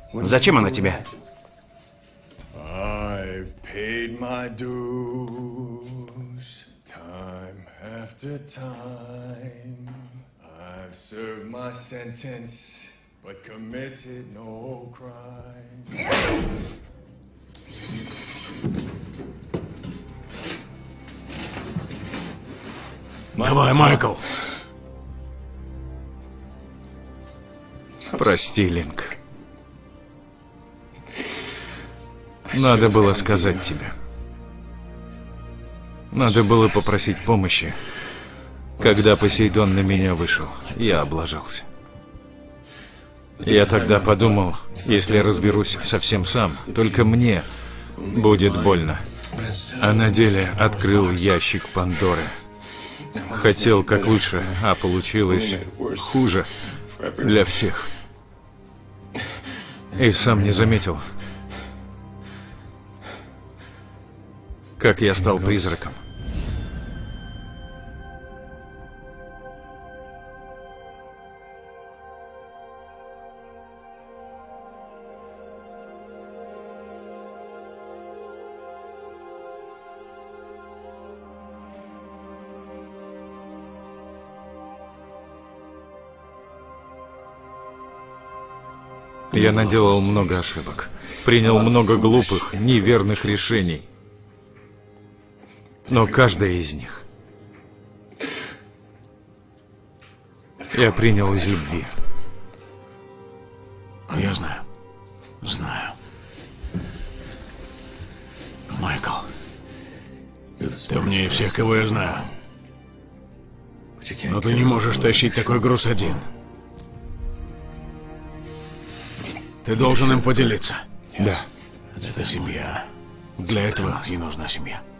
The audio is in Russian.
Зачем она тебе? I've paid my dues, time after time. I've served my sentence, but committed no crime. Давай, Майкл. Прости, Линк. Надо было сказать тебе. Надо было попросить помощи. Когда Посейдон на меня вышел, я облажался. Я тогда подумал, если разберусь совсем сам, только мне будет больно. А на деле открыл ящик Пандоры. Хотел как лучше, а получилось хуже для всех. И сам не заметил, как я стал призраком. Я наделал много ошибок, принял много глупых, неверных решений. Но каждая из них я принял из любви. Я знаю. Знаю. Майкл, ты умнее всех, кого я знаю. Но ты не можешь тащить такой груз один. Ты должен им поделиться. Да. Это семья. Для этого и нужна семья.